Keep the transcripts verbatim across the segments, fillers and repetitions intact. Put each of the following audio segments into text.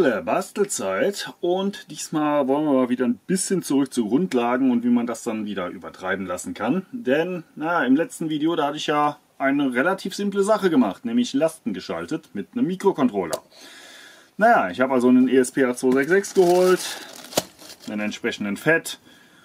Hallihalle, Bastelzeit, und diesmal wollen wir mal wieder ein bisschen zurück zu Grundlagen und wie man das dann wieder übertreiben lassen kann. Denn na, im letzten Video, da hatte ich ja eine relativ simple Sache gemacht, nämlich Lasten geschaltet mit einem Mikrocontroller. Naja, ich habe also einen E S P acht zwei sechs sechs geholt, einen entsprechenden F A T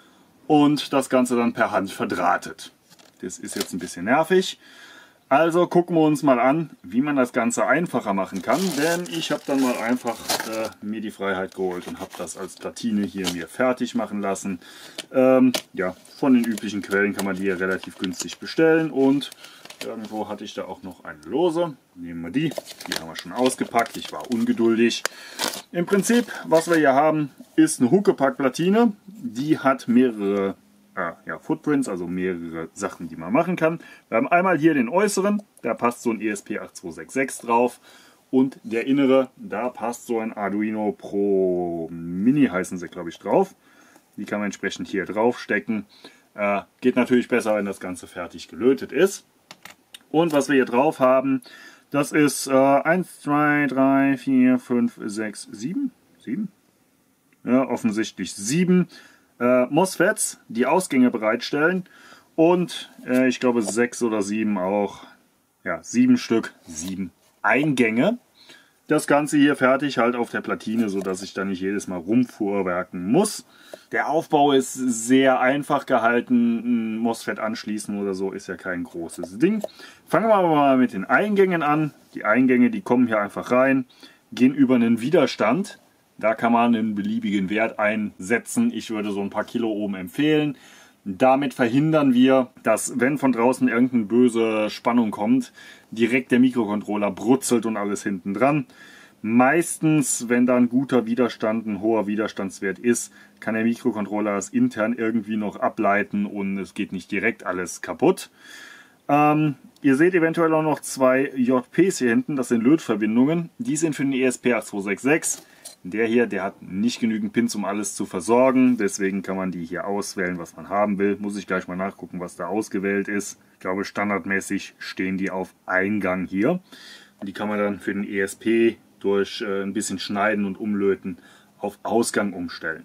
und das Ganze dann per Hand verdrahtet. Das ist jetzt ein bisschen nervig. Also gucken wir uns mal an, wie man das Ganze einfacher machen kann, denn ich habe dann mal einfach äh, mir die Freiheit geholt und habe das als Platine hier mir fertig machen lassen. Ähm, ja, von den üblichen Quellen kann man die hier relativ günstig bestellen und irgendwo hatte ich da auch noch eine lose. Nehmen wir die, die haben wir schon ausgepackt, ich war ungeduldig. Im Prinzip, was wir hier haben, ist eine Huckepack-Platine, die hat mehrere Ah, ja, Footprints, also mehrere Sachen, die man machen kann. Wir haben einmal hier den äußeren, da passt so ein E S P acht zwei sechs sechs drauf, und der innere, da passt so ein Arduino Pro Mini, heißen sie glaube ich, drauf. Die kann man entsprechend hier drauf stecken. Äh, geht natürlich besser, wenn das Ganze fertig gelötet ist. Und was wir hier drauf haben, das ist äh, eins, zwei, drei, vier, fünf, sechs, sieben. sieben? Ja, offensichtlich sieben. Äh, MOSFETs, die Ausgänge bereitstellen, und äh, ich glaube sechs oder sieben auch, ja, sieben Stück, sieben Eingänge. Das Ganze hier fertig halt auf der Platine, so dass ich da nicht jedes Mal rumfuhrwerken muss. Der Aufbau ist sehr einfach gehalten, ein MOSFET anschließen oder so ist ja kein großes Ding. Fangen wir aber mal mit den Eingängen an. Die Eingänge, die kommen hier einfach rein, gehen über einen Widerstand. Da kann man einen beliebigen Wert einsetzen. Ich würde so ein paar Kiloohm empfehlen. Damit verhindern wir, dass, wenn von draußen irgendeine böse Spannung kommt, direkt der Mikrocontroller brutzelt und alles hinten dran. Meistens, wenn da ein guter Widerstand, ein hoher Widerstandswert ist, kann der Mikrocontroller das intern irgendwie noch ableiten und es geht nicht direkt alles kaputt. Ähm, ihr seht eventuell auch noch zwei J Ps hier hinten, das sind Lötverbindungen. Die sind für den E S P acht zwei sechs sechs. Der hier, der hat nicht genügend Pins, um alles zu versorgen. Deswegen kann man die hier auswählen, was man haben will. Muss ich gleich mal nachgucken, was da ausgewählt ist. Ich glaube, standardmäßig stehen die auf Eingang hier. Die kann man dann für den E S P durch äh, ein bisschen Schneiden und Umlöten auf Ausgang umstellen.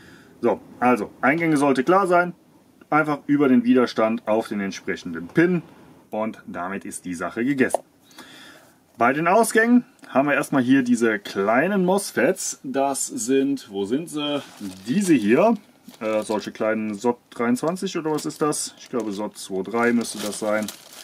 So, also Eingänge sollte klar sein. Einfach über den Widerstand auf den entsprechenden Pin. Und damit ist die Sache gegessen. Bei den Ausgängen haben wir erstmal hier diese kleinen MOSFETs. Das sind, wo sind sie? Diese hier. Äh, solche kleinen S O T dreiundzwanzig oder was ist das? Ich glaube S O T zweiundzwanzig müsste das sein.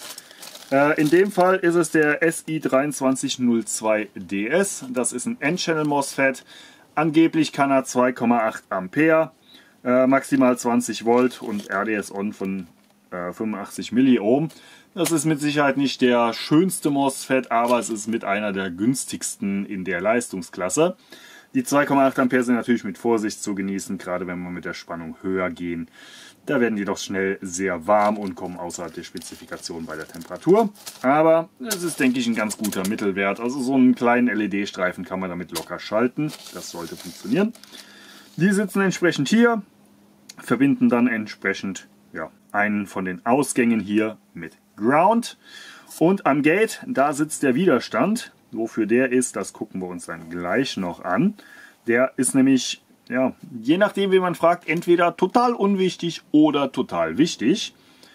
Äh, in dem Fall ist es der S I drei zwei null zwei D S. Das ist ein N-Channel MOSFET. Angeblich kann er zwei Komma acht Ampere, äh, maximal zwanzig Volt und R D S-On von äh, fünfundachtzig Milliohm. Das ist mit Sicherheit nicht der schönste MOSFET, aber es ist mit einer der günstigsten in der Leistungsklasse. Die zwei Komma acht Ampere sind natürlich mit Vorsicht zu genießen, gerade wenn wir mit der Spannung höher gehen. Da werden die doch schnell sehr warm und kommen außerhalb der Spezifikation bei der Temperatur. Aber es ist, denke ich, ein ganz guter Mittelwert. Also so einen kleinen L E D-Streifen kann man damit locker schalten. Das sollte funktionieren. Die sitzen entsprechend hier, verbinden dann entsprechend ja, einen von den Ausgängen hier mit Ground, und am Gate, da sitzt der Widerstand. Wofür der ist, das gucken wir uns dann gleich noch an. Der ist nämlich, ja, je nachdem wie man fragt, entweder total unwichtig oder total wichtig.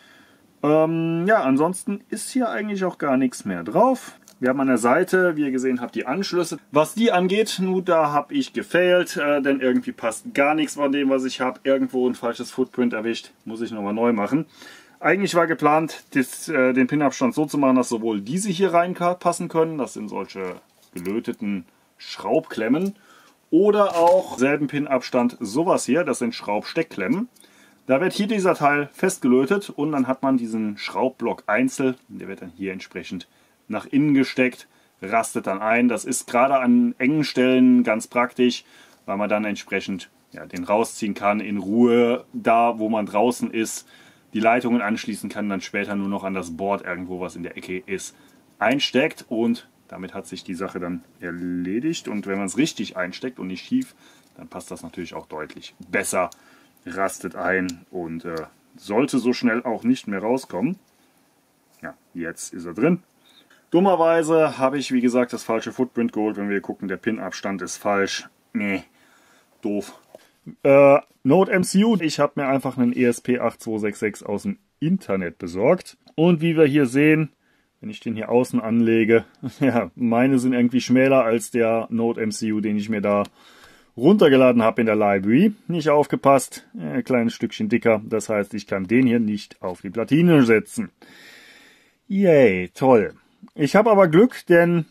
Ähm, ja, ansonsten ist hier eigentlich auch gar nichts mehr drauf. Wir haben an der Seite, wie ihr gesehen habt, die Anschlüsse. Was die angeht, nun, da habe ich gefailt, äh, denn irgendwie passt gar nichts von dem, was ich habe. Irgendwo ein falsches Footprint erwischt, muss ich nochmal neu machen. Eigentlich war geplant, das, äh, den Pinabstand so zu machen, dass sowohl diese hier reinpassen können, das sind solche gelöteten Schraubklemmen, oder auch selben Pinabstand sowas hier, das sind Schraubsteckklemmen. Da wird hier dieser Teil festgelötet und dann hat man diesen Schraubblock einzeln, der wird dann hier entsprechend nach innen gesteckt, rastet dann ein. Das ist gerade an engen Stellen ganz praktisch, weil man dann entsprechend ja, den rausziehen kann in Ruhe, da wo man draußen ist, die Leitungen anschließen kann, dann später nur noch an das Board irgendwo, was in der Ecke ist, einsteckt, und damit hat sich die Sache dann erledigt. Und wenn man es richtig einsteckt und nicht schief, dann passt das natürlich auch deutlich besser, rastet ein und äh, sollte so schnell auch nicht mehr rauskommen. Ja, jetzt ist er drin. Dummerweise habe ich, wie gesagt, das falsche Footprint geholt. Wenn wir gucken, der Pin-Abstand ist falsch. Nee, doof. Äh, Node M C U. Ich habe mir einfach einen E S P acht zwei sechs sechs aus dem Internet besorgt. Und wie wir hier sehen, wenn ich den hier außen anlege, ja, meine sind irgendwie schmäler als der Node M C U, den ich mir da runtergeladen habe in der Library. Nicht aufgepasst, ein kleines Stückchen dicker. Das heißt, ich kann den hier nicht auf die Platine setzen. Yay, toll. Ich habe aber Glück, denn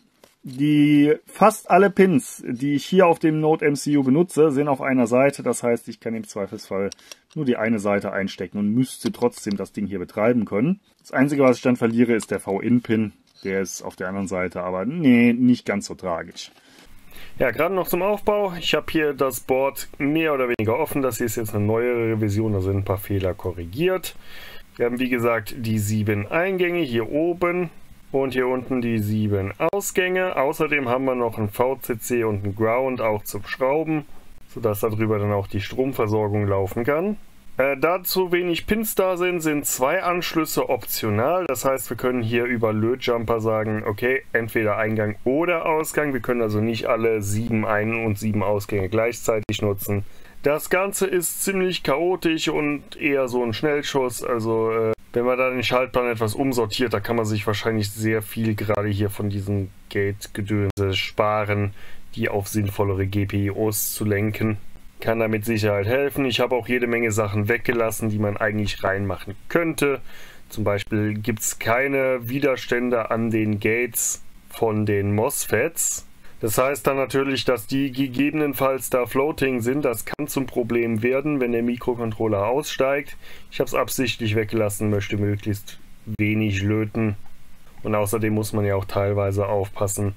die fast alle Pins, die ich hier auf dem Node M C U benutze, sind auf einer Seite. Das heißt, ich kann im Zweifelsfall nur die eine Seite einstecken und müsste trotzdem das Ding hier betreiben können. Das Einzige, was ich dann verliere, ist der V In-Pin. Der ist auf der anderen Seite, aber nee, nicht ganz so tragisch. Ja, gerade noch zum Aufbau. Ich habe hier das Board mehr oder weniger offen. Das hier ist jetzt eine neuere Revision, da sind ein paar Fehler korrigiert. Wir haben, wie gesagt, die sieben Eingänge hier oben. Und hier unten die sieben Ausgänge. Außerdem haben wir noch ein V C C und ein Ground auch zum Schrauben, sodass darüber dann auch die Stromversorgung laufen kann. Äh, da zu wenig Pins da sind, sind zwei Anschlüsse optional. Das heißt, wir können hier über Lötjumper sagen, okay, entweder Eingang oder Ausgang. Wir können also nicht alle sieben Ein- und sieben Ausgänge gleichzeitig nutzen. Das Ganze ist ziemlich chaotisch und eher so ein Schnellschuss. Also äh, wenn man da den Schaltplan etwas umsortiert, da kann man sich wahrscheinlich sehr viel gerade hier von diesen Gate-Gedönse sparen, die auf sinnvollere G P I Os zu lenken. Kann da mit Sicherheit helfen. Ich habe auch jede Menge Sachen weggelassen, die man eigentlich reinmachen könnte. Zum Beispiel gibt es keine Widerstände an den Gates von den MOSFETs. Das heißt dann natürlich, dass die gegebenenfalls da floating sind. Das kann zum Problem werden, wenn der Mikrocontroller aussteigt. Ich habe es absichtlich weggelassen, möchte möglichst wenig löten. Und außerdem muss man ja auch teilweise aufpassen,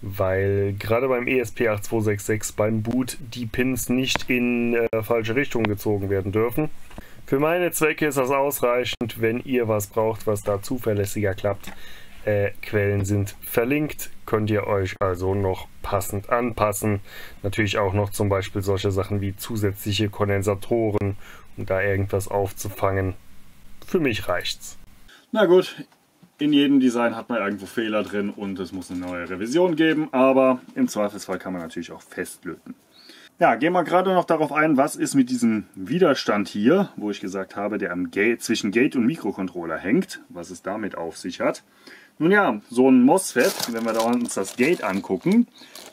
weil gerade beim E S P acht zwei sechs sechs beim Boot die Pins nicht in äh, falsche Richtung gezogen werden dürfen. Für meine Zwecke ist das ausreichend. Wenn ihr was braucht, was da zuverlässiger klappt, Äh, Quellen sind verlinkt, könnt ihr euch also noch passend anpassen. Natürlich auch noch zum Beispiel solche Sachen wie zusätzliche Kondensatoren, um da irgendwas aufzufangen. Für mich reicht's. Na gut, in jedem Design hat man irgendwo Fehler drin und es muss eine neue Revision geben, aber im Zweifelsfall kann man natürlich auch festlöten. Ja, gehen wir gerade noch darauf ein, was ist mit diesem Widerstand hier, wo ich gesagt habe, der am Gate, zwischen Gate und Mikrocontroller hängt, was es damit auf sich hat. Nun ja, so ein MOSFET, wenn wir da uns das Gate angucken,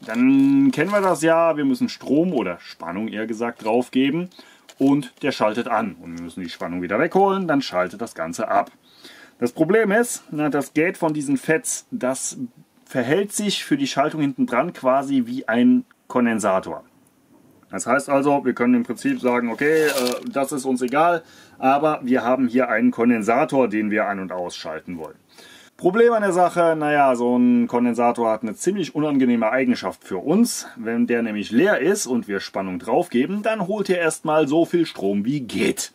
dann kennen wir das ja, wir müssen Strom oder Spannung eher gesagt draufgeben und der schaltet an. Und wir müssen die Spannung wieder wegholen, dann schaltet das Ganze ab. Das Problem ist, das Gate von diesen F E Ts, das verhält sich für die Schaltung hinten dran quasi wie ein Kondensator. Das heißt also, wir können im Prinzip sagen, okay, äh, das ist uns egal, aber wir haben hier einen Kondensator, den wir an- und ausschalten wollen. Problem an der Sache, naja, so ein Kondensator hat eine ziemlich unangenehme Eigenschaft für uns. Wenn der nämlich leer ist und wir Spannung draufgeben, dann holt er erstmal so viel Strom wie geht.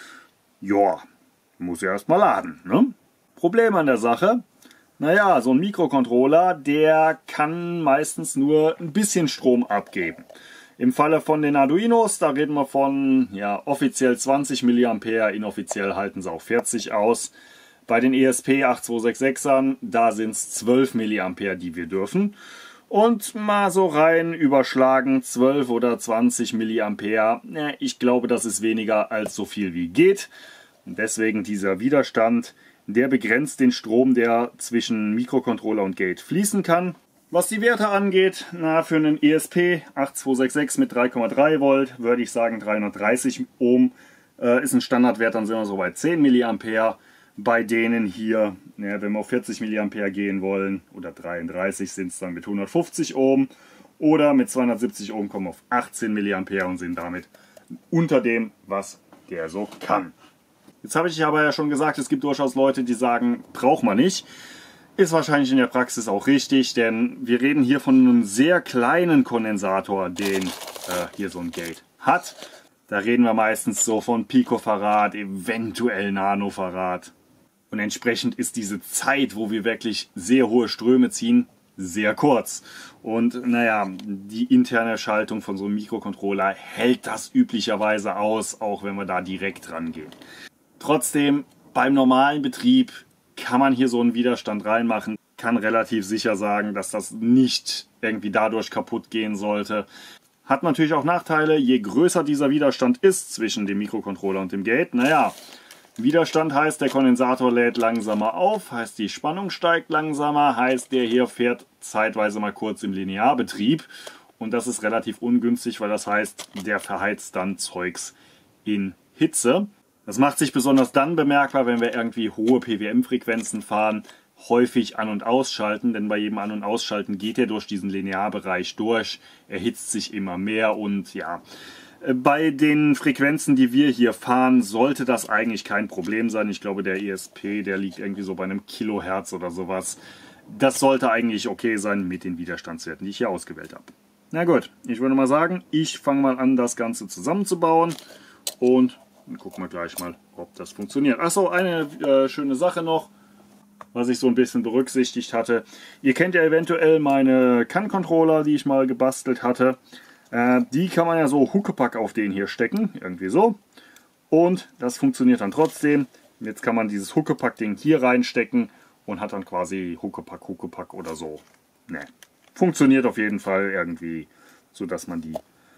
Joa, muss ja erstmal laden, ne? Problem an der Sache, naja, so ein Mikrocontroller, der kann meistens nur ein bisschen Strom abgeben. Im Falle von den Arduinos, da reden wir von ja, offiziell zwanzig Milliampere, inoffiziell halten sie auch vierzig aus. Bei den E S P acht zwei sechs sechsern, da sind es zwölf Milliampere, die wir dürfen. Und mal so rein überschlagen, zwölf oder zwanzig Milliampere, ja, ich glaube, das ist weniger als so viel wie geht. Und deswegen dieser Widerstand, der begrenzt den Strom, der zwischen Mikrocontroller und Gate fließen kann. Was die Werte angeht, na, für einen E S P acht zwei sechs sechs mit drei Komma drei Volt würde ich sagen dreihundertdreißig Ohm äh, ist ein Standardwert, dann sind wir so bei zehn Milliampere. Bei denen hier, ja, wenn wir auf vierzig Milliampere gehen wollen, oder dreiunddreißig sind es dann mit hundertfünfzig Ohm, oder mit zweihundertsiebzig Ohm kommen wir auf achtzehn Milliampere und sind damit unter dem, was der so kann. Jetzt habe ich aber ja schon gesagt, es gibt durchaus Leute, die sagen, braucht man nicht. Ist wahrscheinlich in der Praxis auch richtig, denn wir reden hier von einem sehr kleinen Kondensator, den äh, hier so ein Gate hat. Da reden wir meistens so von Picofarad, eventuell Nanofarad. Und entsprechend ist diese Zeit, wo wir wirklich sehr hohe Ströme ziehen, sehr kurz. Und naja, die interne Schaltung von so einem Mikrocontroller hält das üblicherweise aus, auch wenn wir da direkt rangehen. Trotzdem, beim normalen Betrieb kann man hier so einen Widerstand reinmachen. kann relativ sicher sagen, dass das nicht irgendwie dadurch kaputt gehen sollte. Hat natürlich auch Nachteile, je größer dieser Widerstand ist zwischen dem Mikrocontroller und dem Gate. Naja, Widerstand heißt, der Kondensator lädt langsamer auf, heißt die Spannung steigt langsamer, heißt der hier fährt zeitweise mal kurz im Linearbetrieb. Und das ist relativ ungünstig, weil das heißt, der verheizt dann Zeugs in Hitze. Das macht sich besonders dann bemerkbar, wenn wir irgendwie hohe P W M-Frequenzen fahren, häufig an- und ausschalten, denn bei jedem An- und Ausschalten geht er durch diesen Linearbereich durch, erhitzt sich immer mehr und ja, bei den Frequenzen, die wir hier fahren, sollte das eigentlich kein Problem sein. Ich glaube, der E S P, der liegt irgendwie so bei einem Kilohertz oder sowas. Das sollte eigentlich okay sein mit den Widerstandswerten, die ich hier ausgewählt habe. Na gut, ich würde mal sagen, ich fange mal an, das Ganze zusammenzubauen und dann gucken wir gleich mal, ob das funktioniert. Achso, eine äh, schöne Sache noch, was ich so ein bisschen berücksichtigt hatte. Ihr kennt ja eventuell meine C A N-Controller, die ich mal gebastelt hatte. Äh, die kann man ja so Huckepack auf den hier stecken, irgendwie so. Und das funktioniert dann trotzdem. Jetzt kann man dieses Huckepack-Ding hier reinstecken und hat dann quasi Huckepack, Huckepack oder so. Ne. Funktioniert auf jeden Fall irgendwie, so dass man die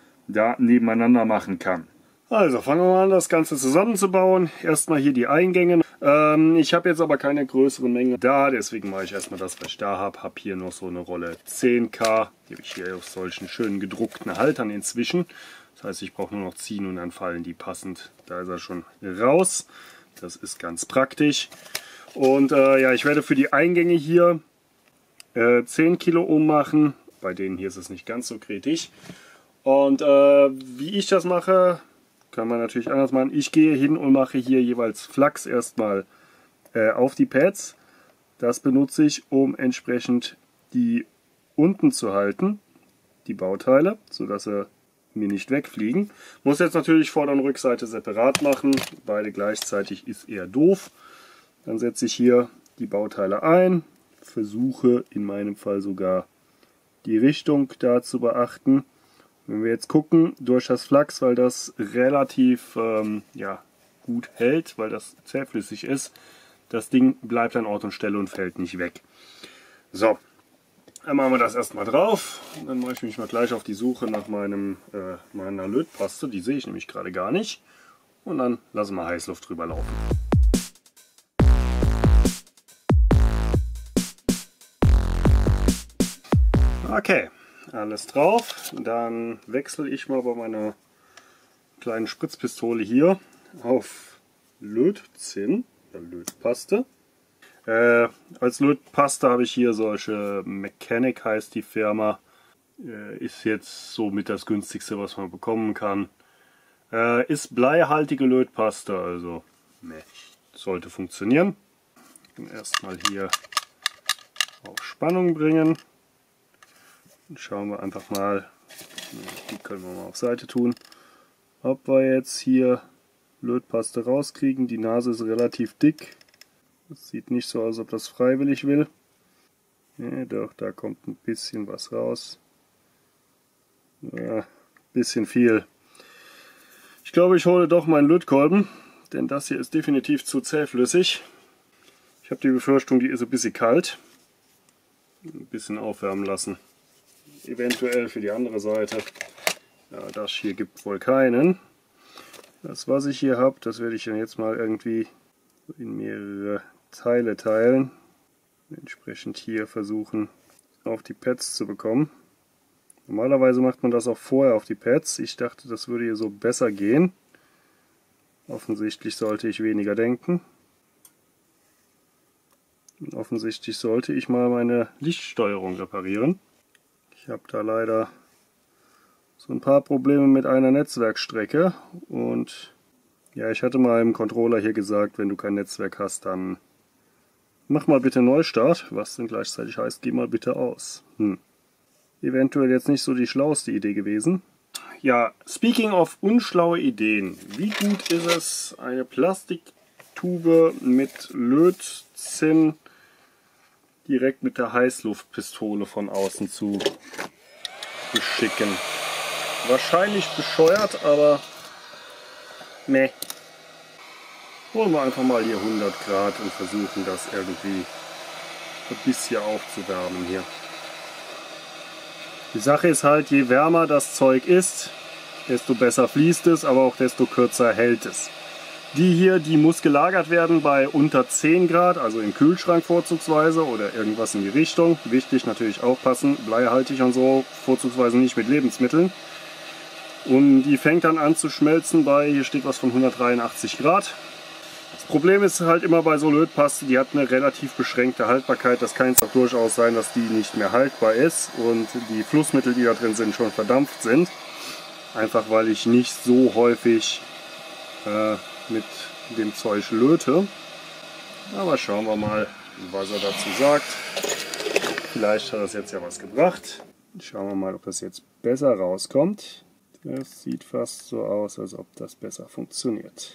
da nebeneinander machen kann. Also fangen wir mal an, das Ganze zusammenzubauen. Erstmal hier die Eingänge. Ähm, ich habe jetzt aber keine größere Menge da, deswegen mache ich erstmal das, was ich da habe. Habe hier noch so eine Rolle zehn K. Die habe ich hier auf solchen schönen gedruckten Haltern inzwischen. Das heißt, ich brauche nur noch ziehen und dann fallen die passend. Da ist er schon raus. Das ist ganz praktisch. Und äh, ja, ich werde für die Eingänge hier äh, zehn Kiloohm machen. Bei denen hier ist es nicht ganz so kritisch. Und äh, wie ich das mache, kann man natürlich anders machen. Ich gehe hin und mache hier jeweils Flachs erstmal äh, auf die Pads. Das benutze ich, um entsprechend die unten zu halten, die Bauteile, sodass sie mir nicht wegfliegen. Muss jetzt natürlich Vorder- und Rückseite separat machen. Beide gleichzeitig ist eher doof. Dann setze ich hier die Bauteile ein, versuche in meinem Fall sogar die Richtung da zu beachten. Wenn wir jetzt gucken, durch das Flachs, weil das relativ ähm, ja, gut hält, weil das zähflüssig ist, das Ding bleibt an Ort und Stelle und fällt nicht weg. So, dann machen wir das erstmal drauf. Dann mache ich mich mal gleich auf die Suche nach meinem, äh, meiner Lötpaste. Die sehe ich nämlich gerade gar nicht. Und dann lassen wir Heißluft drüber laufen. Okay. Alles drauf, dann wechsle ich mal bei meiner kleinen Spritzpistole hier auf Lötzinn, Lötpaste. Äh, als Lötpaste habe ich hier solche Mechanic, heißt die Firma. Äh, ist jetzt so mit das günstigste, was man bekommen kann. Äh, ist bleihaltige Lötpaste, also ne, sollte funktionieren. Erstmal hier auf Spannung bringen. Schauen wir einfach mal, die können wir mal auf Seite tun, ob wir jetzt hier Lötpaste rauskriegen. Die Nase ist relativ dick. Das sieht nicht so aus, als ob das freiwillig will. Ja, doch, da kommt ein bisschen was raus. Ja, ein bisschen viel. Ich glaube, ich hole doch meinen Lötkolben, denn das hier ist definitiv zu zähflüssig. Ich habe die Befürchtung, die ist ein bisschen kalt. Ein bisschen aufwärmen lassen. Eventuell für die andere Seite. Ja, das hier gibt wohl keinen. Das, was ich hier habe, das werde ich dann jetzt mal irgendwie in mehrere Teile teilen. Entsprechend hier versuchen, auf die Pads zu bekommen. Normalerweise macht man das auch vorher auf die Pads. Ich dachte, das würde hier so besser gehen. Offensichtlich sollte ich weniger denken. Und offensichtlich sollte ich mal meine Lichtsteuerung reparieren. Ich habe da leider so ein paar Probleme mit einer Netzwerkstrecke und ja, ich hatte mal im Controller hier gesagt, wenn du kein Netzwerk hast, dann mach mal bitte Neustart, was dann gleichzeitig heißt, geh mal bitte aus. Hm. Eventuell jetzt nicht so die schlauste Idee gewesen. Ja, speaking of unschlaue Ideen, wie gut ist es, eine Plastiktube mit Lötzinn direkt mit der Heißluftpistole von außen zu beschicken. Wahrscheinlich bescheuert, aber meh. Holen wir einfach mal hier hundert Grad und versuchen das irgendwie bis hier aufzuwärmen hier. Die Sache ist halt, je wärmer das Zeug ist, desto besser fließt es, aber auch desto kürzer hält es. Die hier, die muss gelagert werden bei unter zehn Grad, also im Kühlschrank vorzugsweise oder irgendwas in die Richtung. Wichtig natürlich aufpassen, bleihaltig und so, vorzugsweise nicht mit Lebensmitteln. Und die fängt dann an zu schmelzen bei, hier steht was von hundertdreiundachtzig Grad. Das Problem ist halt immer bei so Lötpaste, die hat eine relativ beschränkte Haltbarkeit. Das kann jetzt auch durchaus sein, dass die nicht mehr haltbar ist und die Flussmittel, die da drin sind, schon verdampft sind. Einfach weil ich nicht so häufig äh, mit dem Zeug löte. Aber schauen wir mal, was er dazu sagt. Vielleicht hat das jetzt ja was gebracht. Schauen wir mal, ob das jetzt besser rauskommt. Das sieht fast so aus, als ob das besser funktioniert.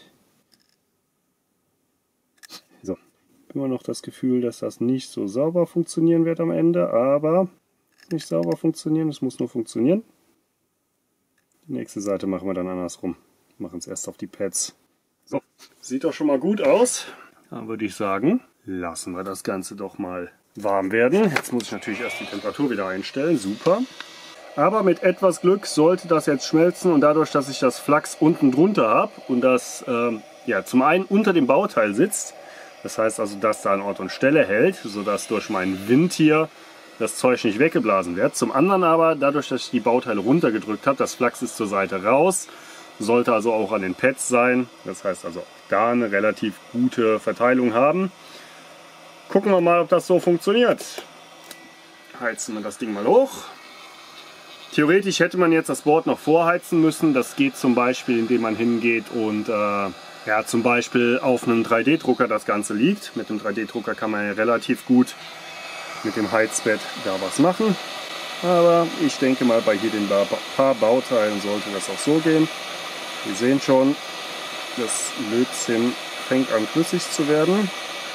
So, immer noch das Gefühl, dass das nicht so sauber funktionieren wird am Ende, aber nicht sauber funktionieren, es muss nur funktionieren. Die nächste Seite machen wir dann andersrum. Wir machen es erst auf die Pads. So, sieht doch schon mal gut aus. Dann würde ich sagen, lassen wir das Ganze doch mal warm werden. Jetzt muss ich natürlich erst die Temperatur wieder einstellen. Super. Aber mit etwas Glück sollte das jetzt schmelzen und dadurch, dass ich das Flachs unten drunter habe und das ähm, ja, zum einen unter dem Bauteil sitzt, das heißt also, dass da an Ort und Stelle hält, sodass durch meinen Wind hier das Zeug nicht weggeblasen wird. Zum anderen aber, dadurch, dass ich die Bauteile runtergedrückt habe, das Flachs ist zur Seite raus, sollte also auch an den Pads sein. Das heißt also auch da eine relativ gute Verteilung haben. Gucken wir mal, ob das so funktioniert. Heizen wir das Ding mal hoch. Theoretisch hätte man jetzt das Board noch vorheizen müssen. Das geht zum Beispiel, indem man hingeht und äh, ja, zum Beispiel auf einem drei D Drucker das Ganze liegt. Mit dem drei D Drucker kann man ja relativ gut mit dem Heizbett da was machen. Aber ich denke mal, bei hier den paar Bauteilen sollte das auch so gehen. Wir sehen schon, das Lötzinn fängt an flüssig zu werden.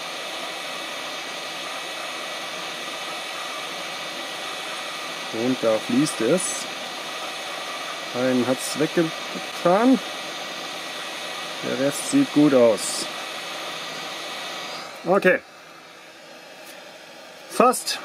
Und da fließt es. Einen hat es weggetan. Der Rest sieht gut aus. Okay. Fast.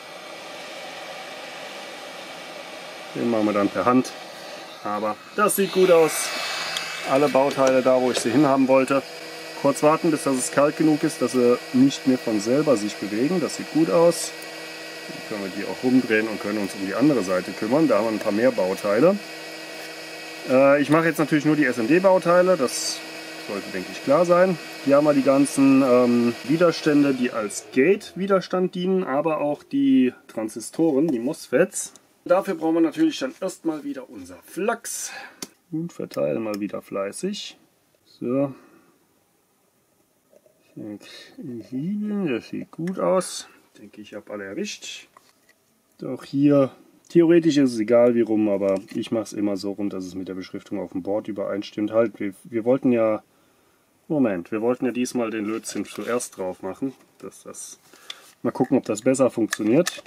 Den machen wir dann per Hand. Aber das sieht gut aus. Alle Bauteile da, wo ich sie hinhaben wollte. Kurz warten, bis das kalt genug ist, dass sie nicht mehr von selber sich bewegen. Das sieht gut aus. Dann können wir die auch rumdrehen und können uns um die andere Seite kümmern. Da haben wir ein paar mehr Bauteile. Äh, ich mache jetzt natürlich nur die S M D-Bauteile. Das sollte, denke ich, klar sein. Hier haben wir die ganzen ähm, Widerstände, die als Gate-Widerstand dienen, aber auch die Transistoren, die MOSFETs. Dafür brauchen wir natürlich dann erstmal wieder unser Flachs. Und verteilen mal wieder fleißig. So. Das sieht gut aus. Ich denke, ich habe alle erwischt. Auch hier, theoretisch ist es egal wie rum, aber ich mache es immer so rum, dass es mit der Beschriftung auf dem Board übereinstimmt. Halt, wir, wir wollten ja, Moment, wir wollten ja diesmal den Lötzinn zuerst drauf machen. Dass das, mal gucken, ob das besser funktioniert.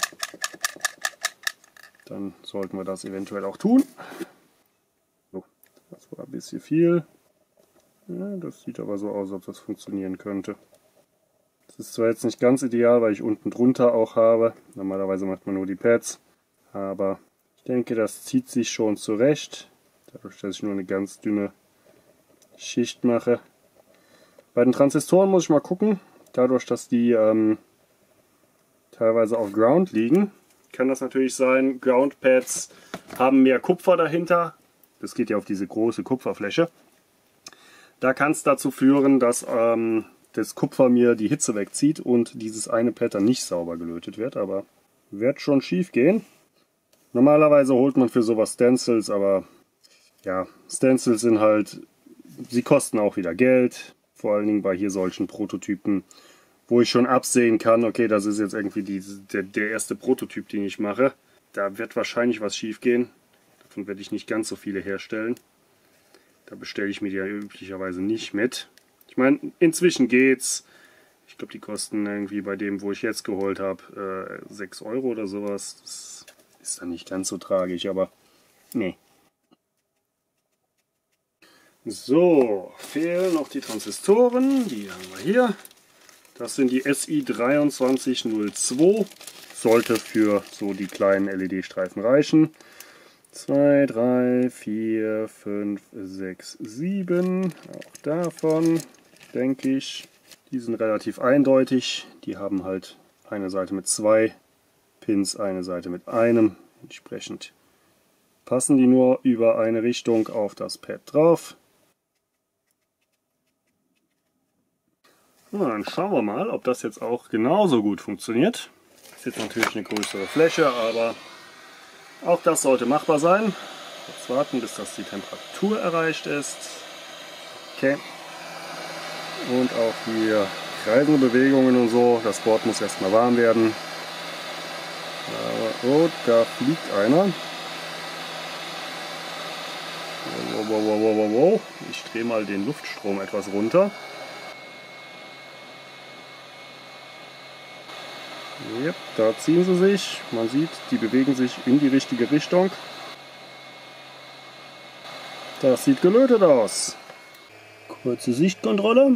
Dann sollten wir das eventuell auch tun. So, das war ein bisschen viel. Ja, das sieht aber so aus, als ob das funktionieren könnte. Das ist zwar jetzt nicht ganz ideal, weil ich unten drunter auch habe. Normalerweise macht man nur die Pads. Aber ich denke, das zieht sich schon zurecht. Dadurch, dass ich nur eine ganz dünne Schicht mache. Bei den Transistoren muss ich mal gucken. Dadurch, dass die ähm, teilweise auf Ground liegen, kann das natürlich sein, Ground Pads haben mehr Kupfer dahinter. Das geht ja auf diese große Kupferfläche. Da kann es dazu führen, dass ähm, das Kupfer mir die Hitze wegzieht und dieses eine Pad dann nicht sauber gelötet wird, aber wird schon schief gehen. Normalerweise holt man für sowas Stencils, aber ja, Stencils sind halt, sie kosten auch wieder Geld, vor allen Dingen bei hier solchen Prototypen, wo ich schon absehen kann, okay, das ist jetzt irgendwie die, der, der erste Prototyp, den ich mache. Da wird wahrscheinlich was schief gehen, davon werde ich nicht ganz so viele herstellen. Da bestelle ich mir die ja üblicherweise nicht mit. Ich meine, inzwischen geht's. Ich glaube, die kosten irgendwie bei dem, wo ich jetzt geholt habe, äh, sechs Euro oder sowas. Das ist dann nicht ganz so tragisch, aber nee. So, fehlen noch die Transistoren. Die haben wir hier. Das sind die S I drei zwei null zwei. Sollte für so die kleinen L E D-Streifen reichen. zwei, drei, vier, fünf, sechs, sieben. Auch davon denke ich. Die sind relativ eindeutig. Die haben halt eine Seite mit zwei Pins, eine Seite mit einem. Entsprechend passen die nur über eine Richtung auf das Pad drauf. Na, dann schauen wir mal, ob das jetzt auch genauso gut funktioniert. Das ist jetzt natürlich eine größere Fläche, aber auch das sollte machbar sein. Jetzt warten, bis das die Temperatur erreicht ist. Okay. Und auch hier kreisende Bewegungen und so. Das Board muss erstmal warm werden. Aber, oh, da fliegt einer. Wow, wow, wow, wow, wow. Ich drehe mal den Luftstrom etwas runter. Yep, da ziehen sie sich. Man sieht, die bewegen sich in die richtige Richtung. Das sieht gelötet aus. Kurze Sichtkontrolle.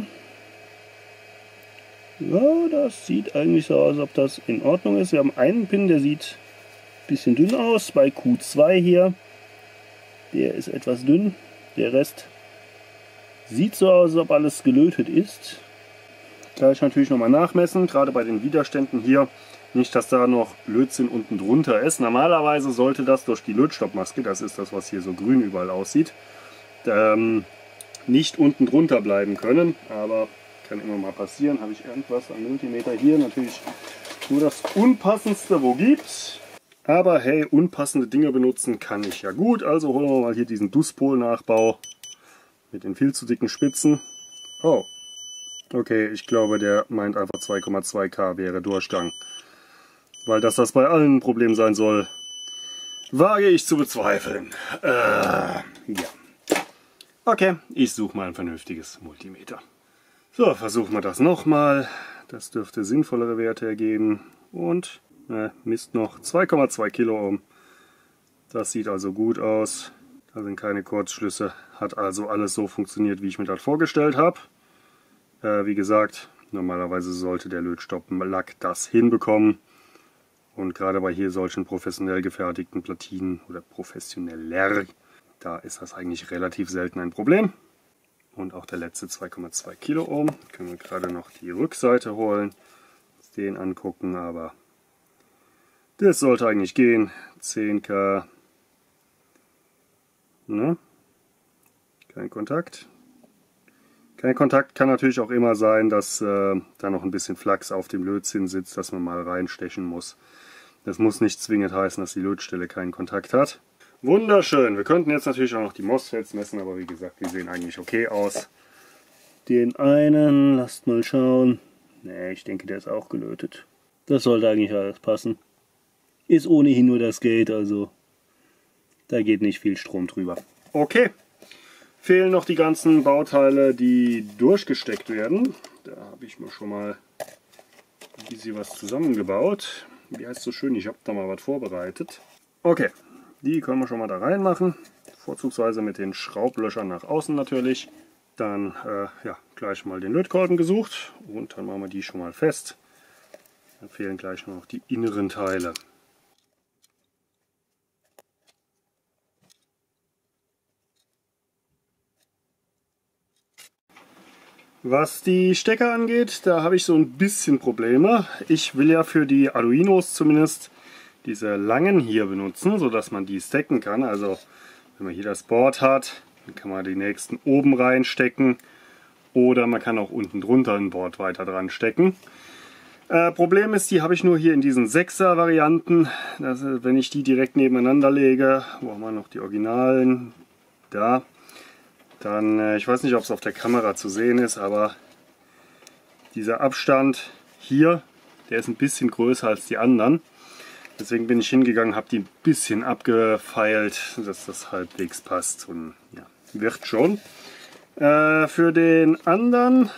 Ja, das sieht eigentlich so aus, als ob das in Ordnung ist. Wir haben einen Pin, der sieht ein bisschen dünn aus. Bei Q zwei hier. Der ist etwas dünn. Der Rest sieht so aus, als ob alles gelötet ist. Gleich natürlich nochmal nachmessen, gerade bei den Widerständen hier. Nicht, dass da noch Lötzinn unten drunter ist. Normalerweise sollte das durch die Lötstoppmaske, das ist das, was hier so grün überall aussieht, ähm, nicht unten drunter bleiben können. Aber kann immer mal passieren. Habe ich irgendwas an Multimeter hier? Natürlich nur das Unpassendste, wo gibt's. Aber hey, unpassende Dinge benutzen kann ich ja gut. Also holen wir mal hier diesen Duspol-Nachbau mit den viel zu dicken Spitzen. Oh, okay, ich glaube, der meint einfach zwei Komma zwei K wäre Durchgang. Weil dass das bei allen ein Problem sein soll, wage ich zu bezweifeln. Äh, ja. Okay, ich suche mal ein vernünftiges Multimeter. So, versuchen wir das nochmal. Das dürfte sinnvollere Werte ergeben. Und, äh, Mist noch, zwei Komma zwei Kiloohm. Das sieht also gut aus. Da sind keine Kurzschlüsse. Hat also alles so funktioniert, wie ich mir das vorgestellt habe. Äh, wie gesagt, normalerweise sollte der Lötstoppenlack das hinbekommen. Und gerade bei hier solchen professionell gefertigten Platinen oder professioneller, da ist das eigentlich relativ selten ein Problem. Und auch der letzte zwei Komma zwei Kiloohm. Können wir gerade noch die Rückseite holen, uns den angucken, aber das sollte eigentlich gehen. zehn K. Ne? Kein Kontakt. Kein Kontakt kann natürlich auch immer sein, dass äh, da noch ein bisschen Flachs auf dem Lötzinn sitzt, dass man mal reinstechen muss. Das muss nicht zwingend heißen, dass die Lötstelle keinen Kontakt hat. Wunderschön. Wir könnten jetzt natürlich auch noch die MOSFETs messen, aber wie gesagt, die sehen eigentlich okay aus. Den einen, lasst mal schauen. Ne, ich denke, der ist auch gelötet. Das sollte eigentlich alles passen. Ist ohnehin nur das Gate, also da geht nicht viel Strom drüber. Okay. Fehlen noch die ganzen Bauteile, die durchgesteckt werden. Da habe ich mir schon mal ein bisschen was zusammengebaut. Wie heißt es so schön, ich habe da mal was vorbereitet. Okay, die können wir schon mal da reinmachen. Vorzugsweise mit den Schraublöchern nach außen natürlich. Dann äh, ja, gleich mal den Lötkolben gesucht und dann machen wir die schon mal fest. Dann fehlen gleich nur noch die inneren Teile. Was die Stecker angeht, da habe ich so ein bisschen Probleme. Ich will ja für die Arduinos zumindest diese langen hier benutzen, sodass man die stacken kann. Also wenn man hier das Board hat, dann kann man die nächsten oben reinstecken oder man kann auch unten drunter ein Board weiter dran stecken. Äh, Problem ist, die habe ich nur hier in diesen sechser Varianten. Also, wenn ich die direkt nebeneinander lege, wo haben wir noch die Originalen? Da. Dann, äh, ich weiß nicht, ob es auf der Kamera zu sehen ist, aber dieser Abstand hier, der ist ein bisschen größer als die anderen. Deswegen bin ich hingegangen, habe die ein bisschen abgefeilt, dass das halbwegs passt und ja, wird schon. Äh, für den anderen,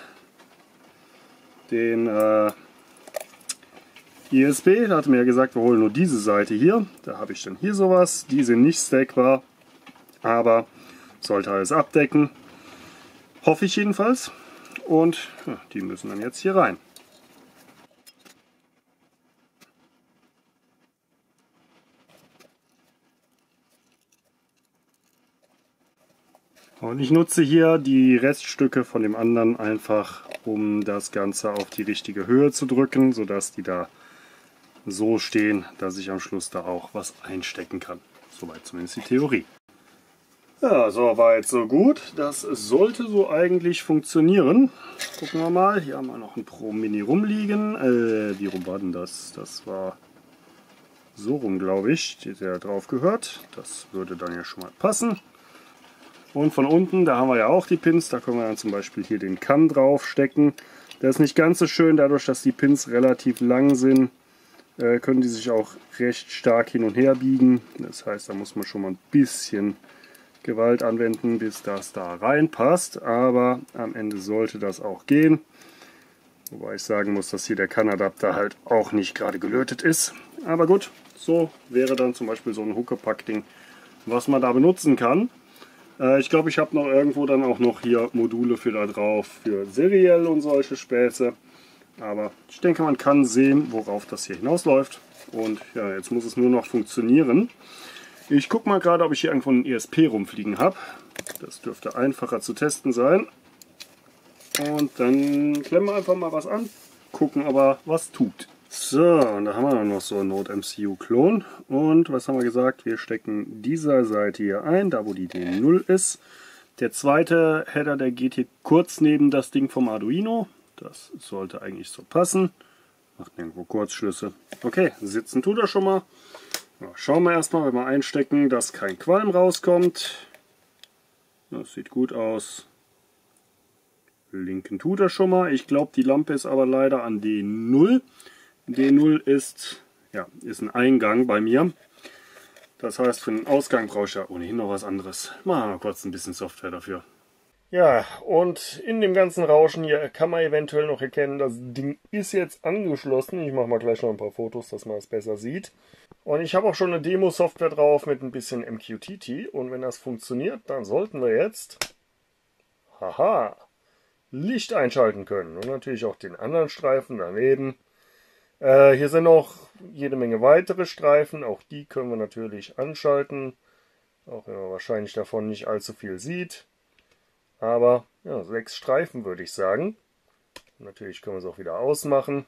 den äh, I S B, da hatte mir ja gesagt, wir holen nur diese Seite hier. Da habe ich dann hier sowas, die sind nicht stackbar, aber sollte alles abdecken. Hoffe ich jedenfalls. Und ja, die müssen dann jetzt hier rein. Und ich nutze hier die Reststücke von dem anderen einfach, um das Ganze auf die richtige Höhe zu drücken, sodass die da so stehen, dass ich am Schluss da auch was einstecken kann. Soweit zumindest die Theorie. Ja, so weit, so gut. Das sollte so eigentlich funktionieren. Gucken wir mal. Hier haben wir noch ein Pro Mini rumliegen. Äh, wie rum war denn das? Das war so rum, glaube ich. Der drauf gehört. Das würde dann ja schon mal passen. Und von unten, da haben wir ja auch die Pins. Da können wir dann zum Beispiel hier den Kamm drauf stecken. Der ist nicht ganz so schön, dadurch, dass die Pins relativ lang sind. Können die sich auch recht stark hin und her biegen. Das heißt, da muss man schon mal ein bisschen Gewalt anwenden, bis das da reinpasst. Aber am Ende sollte das auch gehen. Wobei ich sagen muss, dass hier der Kannadapter halt auch nicht gerade gelötet ist. Aber gut, so wäre dann zum Beispiel so ein Huckepack-Ding, was man da benutzen kann. Äh, ich glaube, ich habe noch irgendwo dann auch noch hier Module für da drauf, für seriell und solche Späße. Aber ich denke, man kann sehen, worauf das hier hinausläuft. Und ja, jetzt muss es nur noch funktionieren. Ich gucke mal gerade, ob ich hier irgendwo einen E S P rumfliegen habe. Das dürfte einfacher zu testen sein. Und dann klemmen wir einfach mal was an, gucken, ob er was tut. So, und da haben wir noch so einen Node M C U-Klon. Und was haben wir gesagt? Wir stecken diese Seite hier ein, da wo die D null ist. Der zweite Header, der geht hier kurz neben das Ding vom Arduino. Das sollte eigentlich so passen. Macht irgendwo Kurzschlüsse. Okay, sitzen tut er schon mal. Ja, schauen wir erstmal, wenn wir einstecken, dass kein Qualm rauskommt. Das sieht gut aus. Linken tut er schon mal. Ich glaube, die Lampe ist aber leider an D null. D null ist, ja, ist ein Eingang bei mir. Das heißt, für den Ausgang brauche ich ja ohnehin noch was anderes. Machen wir kurz ein bisschen Software dafür. Ja, und in dem ganzen Rauschen hier kann man eventuell noch erkennen, das Ding ist jetzt angeschlossen. Ich mache mal gleich noch ein paar Fotos, dass man es besser sieht. Und ich habe auch schon eine Demo-Software drauf mit ein bisschen M Q T T. Und wenn das funktioniert, dann sollten wir jetzt, haha, Licht einschalten können. Und natürlich auch den anderen Streifen daneben. Äh, hier sind noch jede Menge weitere Streifen. Auch die können wir natürlich anschalten. Auch wenn man wahrscheinlich davon nicht allzu viel sieht. Aber ja, sechs Streifen würde ich sagen. Und natürlich können wir es auch wieder ausmachen.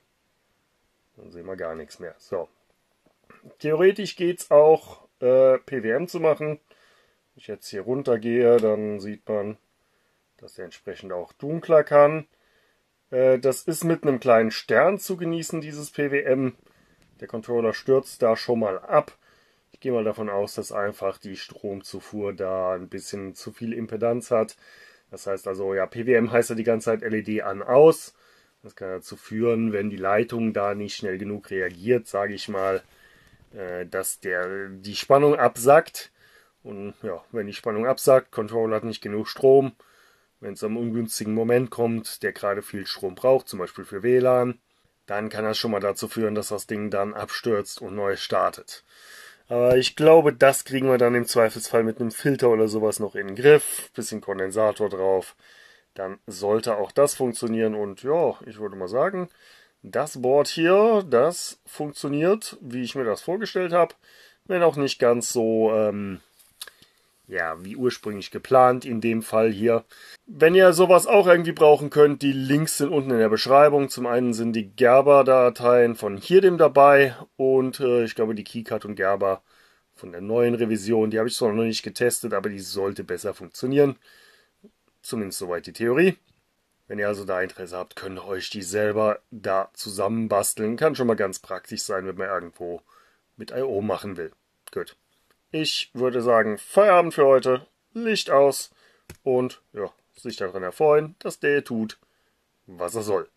Dann sehen wir gar nichts mehr. So. Theoretisch geht es auch, äh, P W M zu machen. Wenn ich jetzt hier runter gehe, dann sieht man, dass der entsprechend auch dunkler kann. Äh, das ist mit einem kleinen Stern zu genießen, dieses P W M. Der Controller stürzt da schon mal ab. Ich gehe mal davon aus, dass einfach die Stromzufuhr da ein bisschen zu viel Impedanz hat. Das heißt also, ja, P W M heißt ja die ganze Zeit L E D an, aus. Das kann dazu führen, wenn die Leitung da nicht schnell genug reagiert, sage ich mal, äh, dass der die Spannung absackt. Und ja, wenn die Spannung absackt, Controller hat nicht genug Strom. Wenn es am ungünstigen Moment kommt, der gerade viel Strom braucht, zum Beispiel für W L A N, dann kann das schon mal dazu führen, dass das Ding dann abstürzt und neu startet. Aber ich glaube, das kriegen wir dann im Zweifelsfall mit einem Filter oder sowas noch in den Griff. Bisschen Kondensator drauf. Dann sollte auch das funktionieren. Und ja, ich würde mal sagen, das Board hier, das funktioniert, wie ich mir das vorgestellt habe. Wenn auch nicht ganz so, ähm, ja, wie ursprünglich geplant in dem Fall hier. Wenn ihr sowas auch irgendwie brauchen könnt, die Links sind unten in der Beschreibung. Zum einen sind die Gerber-Dateien von hier dem dabei und äh, ich glaube die KiCad und Gerber von der neuen Revision. Die habe ich zwar noch nicht getestet, aber die sollte besser funktionieren. Zumindest soweit die Theorie. Wenn ihr also da Interesse habt, könnt ihr euch die selber da zusammenbasteln. Kann schon mal ganz praktisch sein, wenn man irgendwo mit I O machen will. Gut. Ich würde sagen, Feierabend für heute, Licht aus und ja, sich daran erfreuen, dass der tut, was er soll.